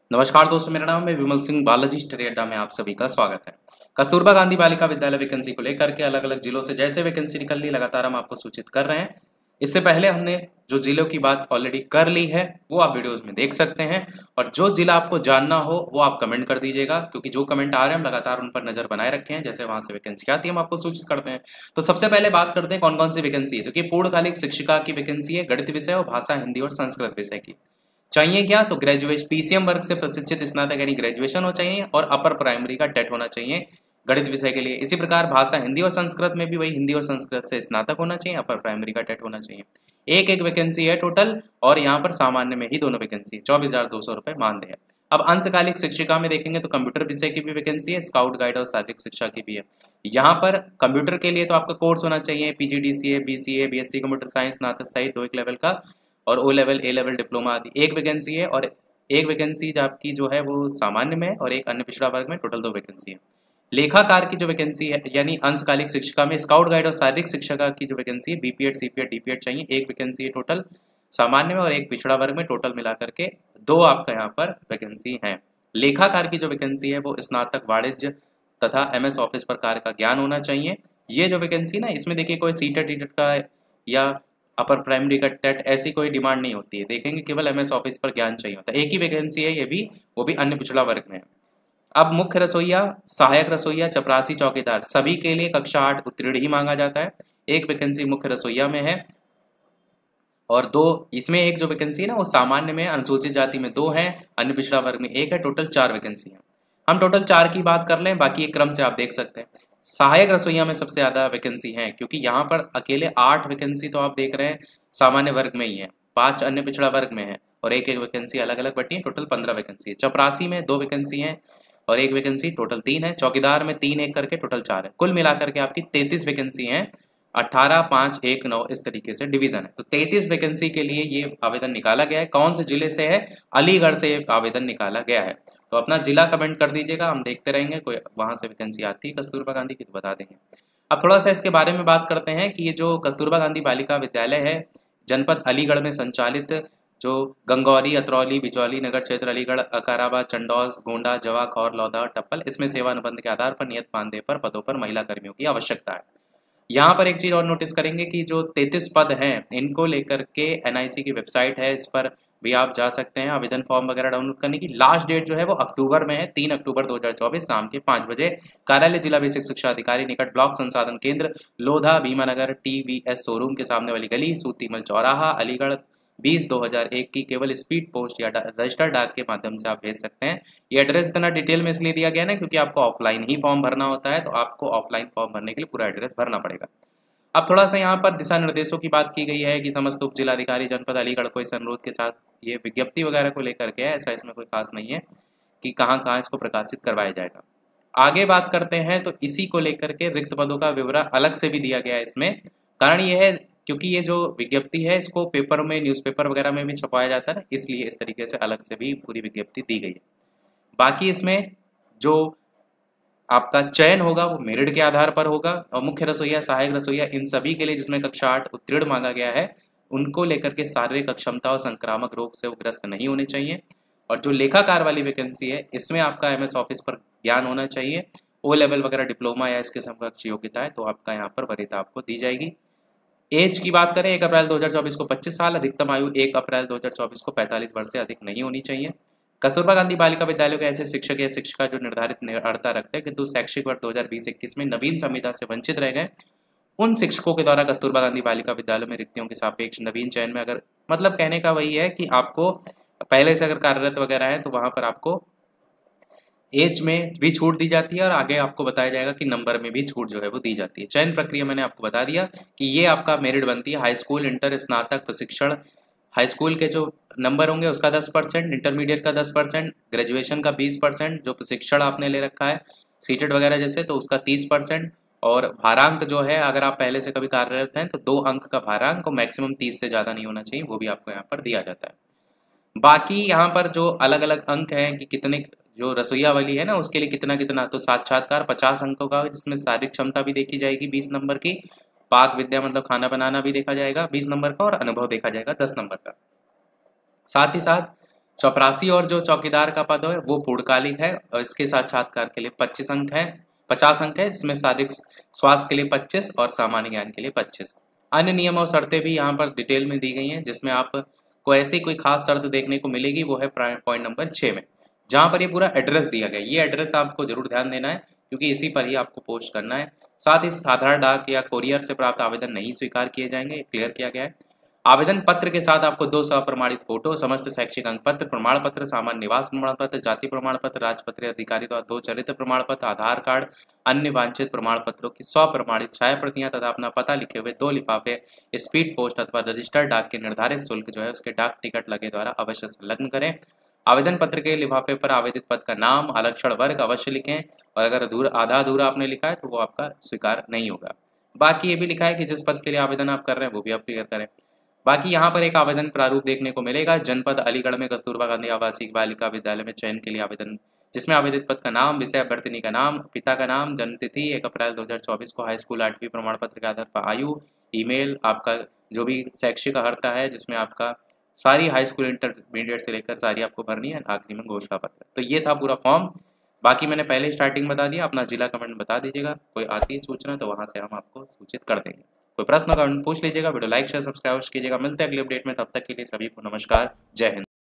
नमस्कार दोस्तों, मेरा नाम है विमल सिंह। बालाजी स्टडी अड्डा में आप सभी का स्वागत है। कस्तूरबा गांधी बालिका विद्यालय वैकेंसी को लेकर के अलग अलग जिलों से जैसे वैकेंसी निकल रही लगातार हम आपको सूचित कर रहे हैं। इससे पहले हमने जो जिलों की बात ऑलरेडी कर ली है वो आप वीडियोस में देख सकते हैं, और जो जिला आपको जानना हो वो आप कमेंट कर दीजिएगा, क्योंकि जो कमेंट आ रहे हैं हम लगातार उन पर नजर बनाए रखे हैं। जैसे वहां से वैकेंसी आती है हम आपको सूचित करते हैं। तो सबसे पहले बात करते हैं कौन कौन सी वैकेंसी है। तो पूर्णकालिक शिक्षिका की वैकेंसी है, गणित विषय और भाषा, हिंदी और संस्कृत विषय की। चाहिए क्या? तो ग्रेजुएशन पीसीएम वर्ग से प्रशिक्षित स्नातक यानी ग्रेजुएशन हो चाहिए, और अपर प्राइमरी का टेट होना चाहिए गणित विषय के लिए। इसी प्रकार भाषा, हिंदी और संस्कृत में भी वही हिंदी और संस्कृत से स्नातक होना चाहिए, अपर प्राइमरी का टेट होना चाहिए। एक एक वैकेंसी है टोटल, और यहाँ पर सामान्य में ही दोनों वैकेंसी 24,200 रुपए मानदेय है। अब अंशकालिक शिक्षिका में देखेंगे तो कंप्यूटर विषय की भी वैकेंसी है, स्काउट गाइड और शारीरिक शिक्षा की भी है। यहाँ पर कंप्यूटर के लिए तो आपका कोर्स होना चाहिए PGDCA, BCA, BSc computer science, स्नातक सहित 2 एक लेवल का, और O level, A level, diploma आदि। एक वैकेंसी है, और एक वैकेंसी आपकी जो है वो सामान्य में, और एक अन्य पिछड़ा वर्ग में। टोटल 2 वैकेंसी है। लेखाकार की जो वैकेंसी है यानी अंशकालिक शिक्षिका में स्काउट गाइड और शारीरिक शिक्षिका की जो वैकेंसी है बीपीएड, सीपीएड, डीपीएड चाहिए। एक वैकेंसी है टोटल सामान्य में, और एक पिछड़ा वर्ग में। टोटल मिलाकर के 2 आपका यहाँ पर वैकेंसी है। लेखाकार की जो वैकेंसी है वो स्नातक वाणिज्य तथा एमएस ऑफिस पर कार्य का ज्ञान होना चाहिए। ये जो वैकेंसी ना, इसमें देखिए कोई सीटेट ईटेट का या अपर प्राइमरी का टेट ऐसी कोई डिमांड नहीं होती है। देखेंगे केवल एमएस ऑफिस पर ज्ञान चाहिए होता है। एक ही वैकेंसी है ये भी, वो भी अन्य पिछड़ा वर्ग में है। अब मुख्य रसोइया, सहायक रसोइया, चपरासी, चौकीदार सभी के लिए कक्षा 8 उत्तीर्ण ही मांगा जाता है। एक वैकेंसी मुख्य रसोइया में है, और 2 इसमें एक जो वैकेंसी है ना वो सामान्य में, अनुसूचित जाति में 2 है, अन्य पिछड़ा वर्ग में 1 है। टोटल 4 वैकेंसी है। हम टोटल 4 की बात कर लें, बाकी एक क्रम से आप देख सकते हैं। सहायक रसोइया में सबसे ज्यादा वैकेंसी है, क्योंकि यहाँ पर अकेले 8 वैकेंसी तो आप देख रहे हैं सामान्य वर्ग में ही है, 5 अन्य पिछड़ा वर्ग में है, और एक एक वैकेंसी अलग अलग बटी है। टोटल 15 वैकेंसी है। चपरासी में 2 वैकेंसी है, और एक वैकेंसी, टोटल 3 है। चौकीदार में 3 एक करके टोटल 4 है। कुल मिलाकर के आपकी 33 वैकेंसी है। 18, 5, 1, 9 इस तरीके से डिवीजन है। तो 33 वैकेंसी के लिए ये आवेदन निकाला गया है। कौन से जिले से है? अलीगढ़ से ये आवेदन निकाला गया है। तो अपना जिला कमेंट कर दीजिएगा, हम देखते रहेंगे कोई वहां से वैकेंसी आती है कस्तूरबा गांधी की तो बता देंगे। अब थोड़ा सा इसके बारे में बात करते हैं कि ये जो कस्तूरबा गांधी बालिका विद्यालय है जनपद अलीगढ़ में संचालित, जो गंगौरी, अतरौली, बिचौली नगर क्षेत्र, अलीगढ़, अकाराबाद, चंडौस, गोंडा, जवा, खौर, लौदा, टप्पल, इसमें सेवानुबंध के आधार पर नियत मानदेय पर पदों पर महिला कर्मियों की आवश्यकता है। यहाँ पर एक चीज और नोटिस करेंगे कि जो 33 पद हैं इनको लेकर के एनआईसी की वेबसाइट है, इस पर भी आप जा सकते हैं आवेदन फॉर्म वगैरह डाउनलोड करने की। लास्ट डेट जो है वो अक्टूबर में है, 3 अक्टूबर 2024 शाम के 5 बजे। कार्यालय जिला बेसिक शिक्षा अधिकारी निकट, ब्लॉक संसाधन केंद्र लोधा, भीमानगर, टीवीएस शोरूम के सामने वाली गली, सूतीमल चौराहा, अलीगढ़ 20/2001 की। केवल स्पीड पोस्ट या रजिस्टर डाक के माध्यम से आप भेज सकते हैं। ये एड्रेस इतना डिटेल में इसलिए दिया गया ना क्योंकि आपको ऑफलाइन ही फॉर्म भरना होता है, तो आपको ऑफलाइन फॉर्म भरने के लिए पूरा एड्रेस भरना पड़ेगा। अब थोड़ा सा यहाँ पर दिशा निर्देशों की बात की गई है कि समस्त उप जिलाधिकारी जनपद अलीगढ़ को इस अनुरोध के साथ ये विज्ञप्ति वगैरह को लेकर के है। ऐसा इसमें कोई खास नहीं है कि कहाँ कहाँ इसको प्रकाशित करवाया जाएगा। आगे बात करते हैं तो इसी को लेकर के रिक्त पदों का विवरण अलग से भी दिया गया है इसमें। कारण ये है क्योंकि ये जो विज्ञप्ति है इसको पेपर में, न्यूज़पेपर वगैरह में भी छपवाया जाता है ना, इसलिए इस तरीके से अलग से भी पूरी विज्ञप्ति दी गई है। बाकी इसमें जो आपका चयन होगा वो मेरिट के आधार पर होगा, और मुख्य रसोइया, सहायक रसोइया इन सभी के लिए जिसमें कक्षा 8 उत्तीर्ण मांगा गया है, उनको लेकर के शारीरिक अक्षमता और संक्रामक रोग से वो ग्रस्त नहीं होने चाहिए। और जो लेखाकार वाली वैकेंसी है इसमें आपका एमएस ऑफिस पर ज्ञान होना चाहिए, ओ लेवल वगैरह, डिप्लोमा या इसके समकक्ष योग्यता है तो आपका यहाँ पर वरीयता आपको दी जाएगी। एज की बात करें 1 अप्रैल 2024 को 25 साल, अधिकतम आयु 1 अप्रैल 2024 को 45 वर्ष से अधिक नहीं होनी चाहिए। कस्तूरबा गांधी बालिका विद्यालयों के ऐसे शिक्षक या शिक्षिका जो निर्धारित अर्हता रखते हैं किंतु शैक्षिक वर्ष 2020-21 में नवीन संविदा से वंचित रह गए, उन शिक्षकों के द्वारा कस्तूरबा गांधी बालिका विद्यालयों में रिक्तियों के सापेक्ष नवीन चयन में, अगर मतलब कहने का वही है कि आपको पहले से अगर कार्यरत वगैरह है तो वहां पर आपको एज में भी छूट दी जाती है, और आगे आपको बताया जाएगा कि नंबर में भी छूट जो है वो दी जाती है। चयन प्रक्रिया मैंने आपको बता दिया कि ये आपका मेरिट बनती है हाई स्कूल, इंटर, स्नातक, प्रशिक्षण। हाई स्कूल के जो नंबर होंगे उसका 10%, इंटरमीडिएट का 10%, ग्रेजुएशन का 20%, जो प्रशिक्षण आपने ले रखा है सीटेट वगैरह जैसे तो उसका 30%, और भारांक जो है अगर आप पहले से कभी कार्यरत हैं तो 2 अंक का भारांक, और मैक्सिमम 30 से ज़्यादा नहीं होना चाहिए, वो भी आपको यहाँ पर दिया जाता है। बाकी यहाँ पर जो अलग अलग अंक हैं कि कितने, जो रसोईया वाली है ना उसके लिए कितना कितना, तो साक्षात्कार 50 अंकों का जिसमें शारीरिक क्षमता भी देखी जाएगी 20 नंबर की, पाक विद्या मतलब खाना बनाना भी देखा जाएगा 20 नंबर का, और अनुभव देखा जाएगा 10 नंबर का। साथ ही साथ चपरासी और जो चौकीदार का पद है वो पूर्णकालिक है और इसके साक्षात्कार के लिए 25 अंक है, 50 अंक है, जिसमें शारीरिक स्वास्थ्य के लिए 25 और सामान्य ज्ञान के लिए 25। अन्य नियम और शर्तें भी यहाँ पर डिटेल में दी गई हैं, जिसमें आपको ऐसी कोई खास शर्त देखने को मिलेगी, वो है पॉइंट नंबर 6 में, जहाँ पर ये पूरा एड्रेस दिया गया है। ये एड्रेस आपको जरूर ध्यान देना है, क्योंकि इसी पर ही आपको पोस्ट करना है। साथ ही साधारण डाक या कोरियर से प्राप्त आवेदन नहीं स्वीकार किए जाएंगे, क्लियर किया गया है। आवेदन पत्र के साथ आपको 2 प्रमाणित फोटो, समस्त शैक्षिक अंक पत्र, प्रमाण पत्र, सामान्य निवास प्रमाण पत्र, जाति प्रमाण पत्र, राजपत्रित अधिकारी द्वारा 2 चरित्र प्रमाण पत्र, आधार कार्ड, अन्य वांछित प्रमाण पत्रों की 100 प्रमाणित छाया प्रतियां तथा अपना पता लिखे हुए 2 लिफाफे स्पीड पोस्ट अथवा रजिस्टर्ड डाक के निर्धारित शुल्क जो है उसके डाक टिकट लगे द्वारा अवश्य संलग्न करें। आवेदन पत्र के लिफाफे पर आवेदित पद का नाम, आरक्षण वर्ग अवश्य लिखें, और अगर आधा अधूरा आपने लिखा है तो वो आपका स्वीकार नहीं होगा। बाकी ये भी लिखा है कि जिस पद के लिए आवेदन आप कर रहे हैं वो भी आप क्लियर करें। बाकी यहाँ पर एक आवेदन प्रारूप देखने को मिलेगा। जनपद अलीगढ़ में कस्तूरबा गांधी आवासीय बालिका विद्यालय में चयन के लिए आवेदन, जिसमें आवेदित पद का नाम, विषय अभ्यर्थिनी का नाम, पिता का नाम, जन्म तिथि 1 अप्रैल 2024 को, हाई स्कूल 8वीं प्रमाण पत्र के आधार पर आयु, ईमेल, आपका जो भी शैक्षिक अर्हता है जिसमें आपका सारी हाई स्कूल इंटरमीडिएट से लेकर सारी आपको भरनी है, आखिरी में घोषणा पत्र। तो ये था पूरा फॉर्म। बाकी मैंने पहले स्टार्टिंग बता दिया, अपना जिला कमेंट बता दीजिएगा, कोई आती है सूचना तो वहाँ से हम आपको सूचित कर देंगे। कोई प्रश्न कमेंट पूछ लीजिएगा। वीडियो लाइक शेयर सब्सक्राइब कीजिएगा। मिलते हैं अगले अपडेट में, तब तक के लिए सभी को नमस्कार, जय हिंद।